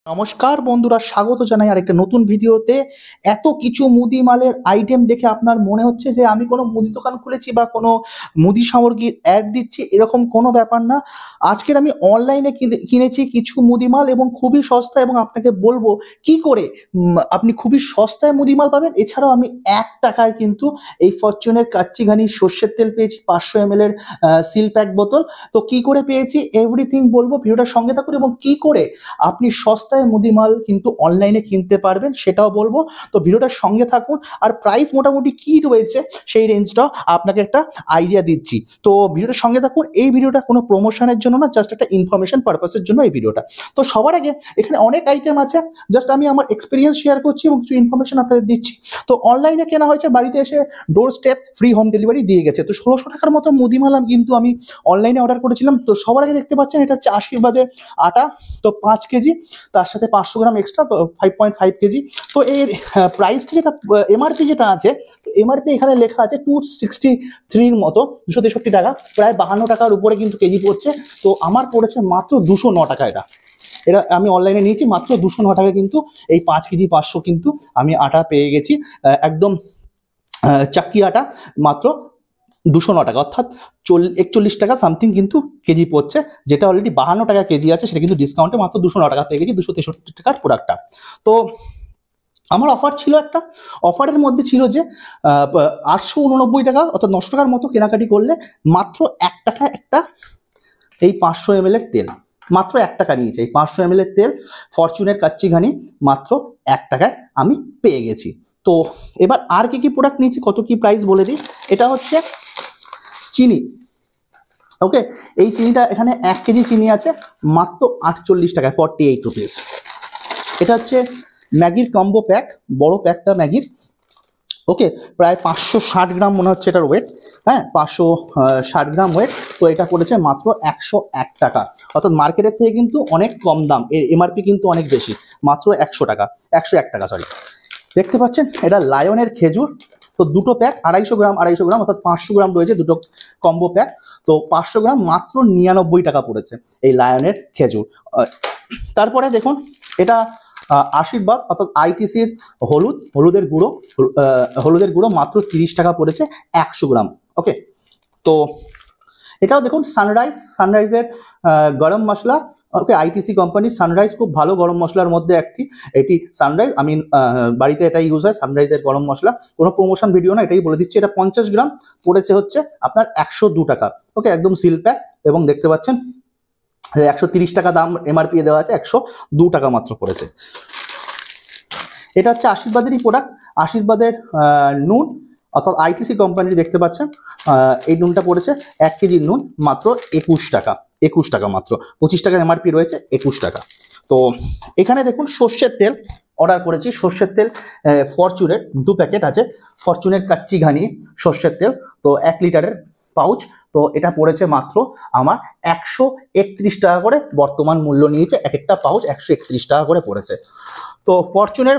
নমস্কার বন্ধুরা, স্বাগত জানাই আরেকটা নতুন ভিডিওতে। এত কিছু মুদি মালের আইটেম দেখে আপনার মনে হচ্ছে যে আমি কোনো মুদি দোকান খুলেছি বা কোনো মুদি সামগ্রীর অ্যাড দিচ্ছি, এরকম কোনো ব্যাপার না। আজকের আমি অনলাইনে কিনেছি কিছু মুদি মাল এবং খুবই সস্তা, এবং আপনাকে বলবো কি করে আপনি খুবই সস্তায় মুদি মাল পাবেন। এছাড়াও আমি 1 টাকায় কিন্তু এই ফরচুনের কাচ্চি ঘানি সর্ষের তেল পেয়েছি 500 ml এর সিল প্যাক বোতল। তো কি করে পেয়েছি এভরিথিং বলবো, ভিডিওটার সঙ্গে থাকুন, এবং কি করে আপনি সস্তায় মুদি মাল কিন্তু অনলাইনে কিনতে পারবেন সেটাও বলবো। তো ভিডিওটার সঙ্গে থাকুন, আর প্রাইস মোটামুটি কি রয়েছে সেই রেঞ্জটা আপনাকে একটা আইডিয়া দিচ্ছি। তো ভিডিওটার সঙ্গে থাকুন। এই ভিডিওটা কোনো প্রমোশনের জন্য না, জাস্ট একটা ইনফরমেশন পারপাসের জন্য এই ভিডিওটা। তো সবার আগে এখানে অনেক আইটেম আছে, জাস্ট আমি আমার এক্সপিরিয়েন্স শেয়ার করছি এবং কিছু ইনফরমেশন আপনাদের দিচ্ছি। তো অনলাইনে কেনা হয়েছে, বাড়িতে এসে doorstep free home delivery দিয়ে গেছে। তো 1600 টাকার মতো মুদি মাল কিন্তু আমি অনলাইনে অর্ডার করেছিলাম। তো সবার আগে দেখতে পাচ্ছেন এটা হচ্ছে আশীর্বাদের আটা, তো 5 কেজি, তার সাথে 500 গ্রাম এক্সট্রা, তো 5.5 কেজি। তো এর প্রাইসটা যেটা এমআরপি যেটা আছে, এমআরপি এখানে লেখা আছে 263 মতো, 263 টাকা, প্রায় 52 টাকার উপরে কিন্তু কেজি পড়ছে। তো আমার পড়েছে মাত্র 209 টাকা। এটা আমি অনলাইনে নিয়েছি মাত্র 209 টাকা, কিন্তু এই 5 কেজি 500 কিন্তু আমি আটা পেয়ে গেছি, একদম চাক্কি আটা, মাত্র 209 টাকা, অর্থাৎ 41 টাকা সামথিং কিন্তু কেজি পড়ছে। যেটা অলরেডি 52 টাকা কেজি আছে, সেটা কিন্তু ডিসকাউন্টে মাত্র 209 টাকা পেয়ে গেছি 263 টাকার প্রোডাক্টটা। তো আমার অফার ছিল, একটা অফারের মধ্যে ছিল যে 889 টাকা, অর্থাৎ 900 টাকার মতো কেনাকাটি করলে মাত্র 1 টাকা একটা এই 500 ml এর তেল, মাত্র 1 টাকা নিয়েছে। এই 500 ml এর তেল ফরচুনের কাচ্চি ঘানি মাত্র 1 টাকায় আমি পেয়ে গেছি। তো এবার আর কি কি প্রোডাক্ট নিয়েছি, কত কি প্রাইস বলে দিই। এটা হচ্ছে চিনি। ওকে, এই চিনিটা এখানে 1 কেজি চিনি আছে মাত্র 48 টাকায়, 48 রুপিস। এটা হচ্ছে ম্যাগির কম্বো প্যাক, বড় প্যাকটা ম্যাগির। ওকে, প্রায় 560 গ্রাম মনে হচ্ছে এটার ওয়েট। হ্যাঁ, 560 গ্রাম ওয়েট। তো এটা পড়েছে মাত্র 101 টাকা, অর্থাৎ মার্কেটের থেকে কিন্তু অনেক কম দাম, এর এমআরপি কিন্তু অনেক বেশি, মাত্র 100 টাকা, 101 টাকা সরি। দেখতে পাচ্ছেন এটা লায়নের খেজুর। তো দুটো প্যাক 250 গ্রাম 250 গ্রাম, অর্থাৎ 500 গ্রাম রয়েছে, দুটো কম্বো প্যাক। তো 500 গ্রাম মাত্র 99 টাকা পড়েছে এই লায়নের খেজুর। তারপরে দেখুন এটা আশীর্বাদ, অর্থাৎ আইটিসির হলুদের গুঁড়ো মাত্র 30 টাকা পড়েছে 100 গ্রাম। ওকে, তো এটাও দেখুন সানরাইজের গরম মশলা। ওকে, আইটিসি কোম্পানির সানরাইজ খুব ভালো গরম মশলার মধ্যে একটি, এটি সানরাইজ। আমি বাড়িতে এটাই ইউজ হয়, সানরাইজের গরম মশলা। কোনো প্রমোশন ভিডিও না, এটাই বলে দিচ্ছি। এটা 50 গ্রাম পড়েছে হচ্ছে আপনার 102 টাকা। ওকে, একদম সিল প্যাক, এবং দেখতে পাচ্ছেন 130 টাকা দাম এমআরপি দেওয়া আছে, 102 টাকা মাত্র পড়েছে। এটা হচ্ছে আশীর্বাদেরই প্রোডাক্ট, আশীর্বাদের নুন, অর্থাৎ আইটিসি কোম্পানির। দেখতে পাচ্ছেন এই নুনটা পড়েছে 1 কেজি নুন মাত্র 21 টাকা, 21 টাকা মাত্র, 25 টাকা এমআরপি রয়েছে, 21 টাকা। তো এখানে দেখুন সর্ষের তেল অর্ডার করেছি, সর্ষের তেল ফরচুনের 2 প্যাকেট আছে, ফরচুনের কাচ্চি ঘানি সর্ষের তেল, তো 1 লিটারের পাউচ। তো এটা পড়েছে মাত্র আমার 131 টাকা করে, বর্তমান মূল্য নিয়েছে এক একটা পাউচ 131 টাকা করে পড়েছে। তো ফরচুনের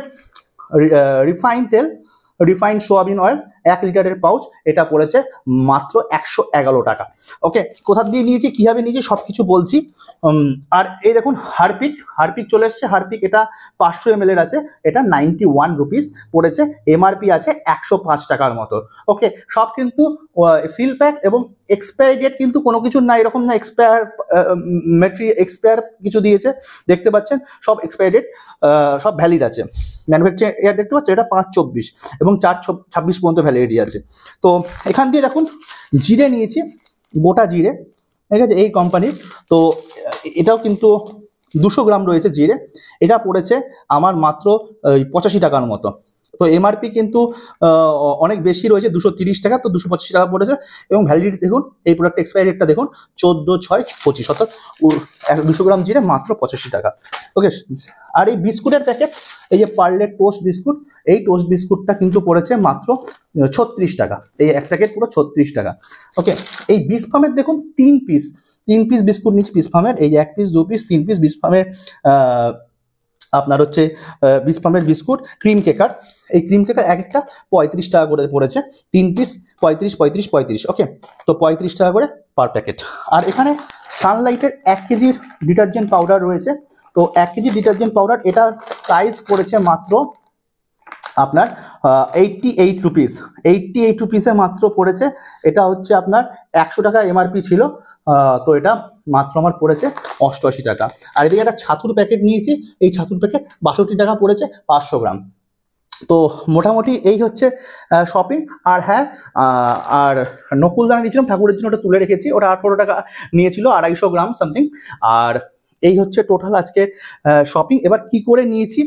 রিফাইন্ড সোয়াবিন অয়েল 1 লিটারের পাউচ, এটা পড়েছে মাত্র 111 টাকা। ওকে, কোথা দিয়ে নিয়েছি, কীভাবে নিয়েছি সব কিছু বলছি। আর এই দেখুন হারপিক চলে এসছে। হারপিক এটা 500 ml এর আছে, এটা 91 রুপিস পড়েছে, এমআরপি আছে 105 টাকার মতো। ওকে, সব কিন্তু সিল প্যাক, এবং এক্সপায়ারি ডেট কিন্তু কোনো কিছু না, এরকম না এক্সপায়ার কিছু দিয়েছে। দেখতে পাচ্ছেন সব এক্সপায়ারি ডেট, সব ভ্যালিড আছে। ম্যানুফ্যাকচারিং ইয়ার দেখতে পাচ্ছেন এটা 5/24 এবং 4/26 পর্যন্ত ভ্যালিডিটি আছে। তো এখান দিয়ে দেখুন জিরে নিয়েছি, গোটা জিরে, ঠিক আছে, এই কোম্পানির। তো এটাও কিন্তু 200 গ্রাম রয়েছে জিরে, এটা পড়েছে আমার মাত্র 85 টাকার মতো। তো এমআরপি কিন্তু অনেক বেশি রয়েছে, 230 টাকা, তো 225 টাকা পড়েছে। এবং ভ্যালিডিটি দেখুন, এই প্রোডাক্ট এক্সপায়ারি ডেটটা দেখুন 14/6/25, অর্থাৎ 200 গ্রাম জিরে মাত্র 85 টাকা। ওকে, আর এই বিস্কুটের প্যাকেট, এই যে পার্লের টোস্ট বিস্কুট, এই টোস্ট বিস্কুটটা কিন্তু পড়েছে মাত্র 36 টাকা, এই এক প্যাকেট পুরো 36 টাকা। ওকে, এই বিস ফার্মের দেখুন 3 পিস বিস্কুট নিচ্ছি, বিস ফার্মের, এই যে 1 পিস 2 পিস 3 পিস বিস ফার্মের আপনার হচ্ছে বিসপামের বিস্কুট, ক্রিম কেকার। এই ক্রিম কেকার এক একটা 35 টাকা করে পড়েছে, 3 পিস 35 35 35। ওকে, তো 35 টাকা করে পার প্যাকেট। আর এখানে সানলাইটের 1 কেজির ডিটারজেন্ট পাউডার রয়েছে। তো 1 কেজি ডিটারজেন্ট পাউডার, এটার প্রাইস পড়েছে মাত্র আপনার 88 রুপিস। 88 রুপিসে মাত্র পড়েছে। এটা হচ্ছে আপনার 100 টাকা এমআরপি ছিল, তো এটা মাত্র আমার পড়েছে 88 টাকা। আর এদিকে একটা ছাতুর প্যাকেট নিয়েছি, এই ছাতুর প্যাকেট 62 টাকা পড়েছে 500 গ্রাম। তো মোটামুটি এই হচ্ছে শপিং। আর হ্যাঁ, আর নকুলদানা নিয়েছিলাম ঠাকুরের জন্য, ওটা তুলে রেখেছি, ওটা 18 টাকা নিয়েছিল, 250 গ্রাম সামথিং। আর এই হচ্ছে টোটাল আজকে শপিং। এবার কি করে নিয়েছি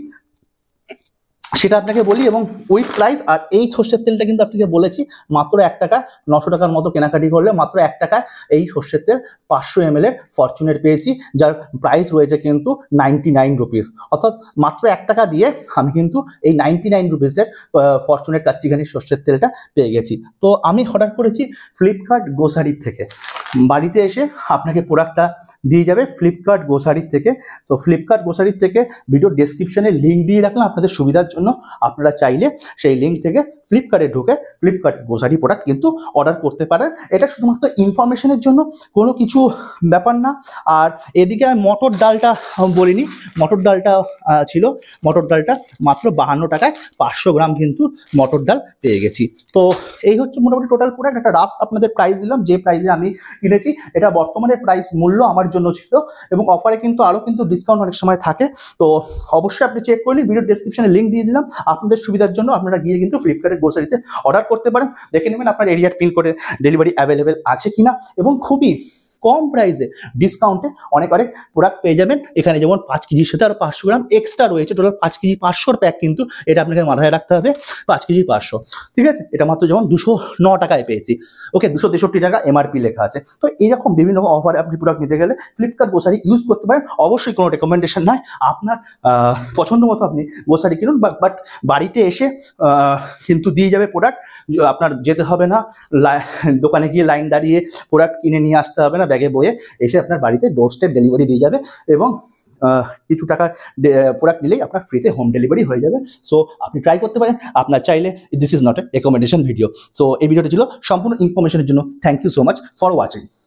সেটা আপনাকে বলি, এবং উইথ প্রাইস। আর এই সর্ষের তেলটা কিন্তু আপনাকে বলেছি মাত্র 1 টাকা, 900 টাকার মতো কেনাকাটি করলে মাত্র 1 টাকায় এই সর্ষের তেল 500 ml ফরচুনের পেয়েছি, যার প্রাইস রয়েছে কিন্তু 99 রুপিস। অর্থাৎ মাত্র 1 টাকা দিয়ে আমি কিন্তু এই 99 রুপিসের ফরচুনের কাচ্চিঘানি সর্ষের তেলটা পেয়ে গেছি। তো আমি অর্ডার করেছি ফ্লিপকার্ট গ্রোসারির থেকে, বাড়িতে এসে আপনাকে প্রোডাক্টটা দিয়ে যাবে ফ্লিপকার্ট গ্রোসারির থেকে। তো ফ্লিপকার্ট গ্রোসারির থেকে ভিডিও ডেসক্রিপশনে লিঙ্ক দিয়ে রাখলাম আপনাদের সুবিধার জন্য। আপনারা চাইলে সেই লিঙ্ক থেকে ফ্লিপকার্টে ঢুকে ফ্লিপকার্ট গ্রোসারি প্রোডাক্ট কিন্তু অর্ডার করতে পারেন। এটা শুধুমাত্র ইনফরমেশনের জন্য, কোনো কিছু ব্যাপার না। আর এদিকে আমি মটর ডালটা বলিনি, মটর ডালটা ছিল, মটর ডালটা মাত্র 52 টাকায় 500 গ্রাম কিন্তু মটর ডাল পেয়ে গেছি। তো এই হচ্ছে মোটামুটি টোটাল প্রোডাক্ট। একটা রাফ আপনাদের প্রাইস দিলাম, যে প্রাইসে আমি কিনেছি। এটা বর্তমানে প্রাইস মূল্য আমার জন্য ছিল, এবং অফারে কিন্তু আরও কিন্তু ডিসকাউন্ট অনেক সময় থাকে। তো অবশ্যই আপনি চেক করে নিন, ভিডিও ডেসক্রিপশনে লিঙ্ক দিয়ে দিলাম আপনাদের সুবিধার জন্য। আপনারা গিয়ে কিন্তু ফ্লিপকার্টের গ্রোসারিতে অর্ডার করতে পারেন, দেখে নেবেন আপনার এরিয়ার পিন করে ডেলিভারি অ্যাভেলেবেল আছে কিনা, এবং খুবই কম প্রাইসে ডিসকাউন্টে অনেক অনেক প্রোডাক্ট পেয়ে যাবেন এখানে। যেমন 5 কেজির সাথে আরও 500 গ্রাম এক্সট্রা রয়েছে, টোটাল 5 কেজি 500 প্যাক কিন্তু, এটা আপনাকে মাথায় রাখতে হবে। 5 কেজি 500, ঠিক আছে? এটা মাত্র যেমন 209 টাকায় পেয়েছি। ওকে, 263 টাকা এমআরপি লেখা আছে। তো এইরকম বিভিন্ন অফারে আপনি প্রোডাক্ট নিতে গেলে ফ্লিপকার্ট গ্রোসারি ইউজ করতে পারেন। অবশ্যই কোনো রেকমেন্ডেশন নয়, আপনার পছন্দ মতো আপনি গ্রোসারি কিনুন, বাট বাড়িতে এসে কিন্তু দিয়ে যাবে প্রোডাক্ট। আপনার যেতে হবে না দোকানে গিয়ে লাইন দাঁড়িয়ে, প্রোডাক্ট কিনে নিয়ে আসতে হবে না ব্যাগে বয়ে, এসে আপনার বাড়িতে ডোর স্টেপ ডেলিভারি দিয়ে যাবে। এবং কিছু টাকার প্রোডাক্ট নিলেই আপনার ফ্রিতে হোম ডেলিভারি হয়ে যাবে। সো আপনি ট্রাই করতে পারেন আপনার চাইলে। This is not a recommendation video. So এই ভিডিওটা ছিল সম্পূর্ণ ইনফরমেশনের জন্য। Thank you so much for watching.